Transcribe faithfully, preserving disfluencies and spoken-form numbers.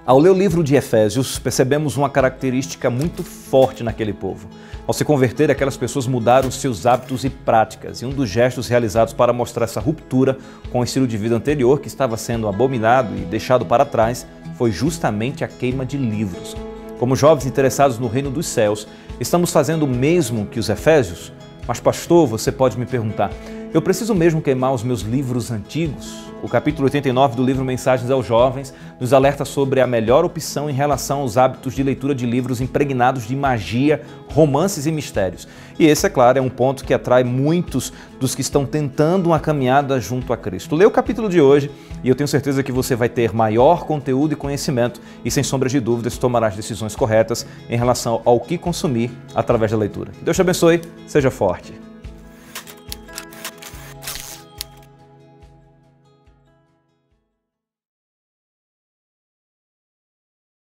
Ao ler o livro de Efésios, percebemos uma característica muito forte naquele povo. Ao se converter, aquelas pessoas mudaram seus hábitos e práticas, e um dos gestos realizados para mostrar essa ruptura com o estilo de vida anterior, que estava sendo abominado e deixado para trás, foi justamente a queima de livros. Como jovens interessados no reino dos céus, estamos fazendo o mesmo que os efésios? Mas pastor, você pode me perguntar, eu preciso mesmo queimar os meus livros antigos? O capítulo oitenta e nove do livro Mensagens aos Jovens nos alerta sobre a melhor opção em relação aos hábitos de leitura de livros impregnados de magia, romances e mistérios. E esse, é claro, é um ponto que atrai muitos dos que estão tentando uma caminhada junto a Cristo. Lê o capítulo de hoje e eu tenho certeza que você vai ter maior conteúdo e conhecimento e, sem sombras de dúvidas, tomará as decisões corretas em relação ao que consumir através da leitura. Que Deus te abençoe, seja forte.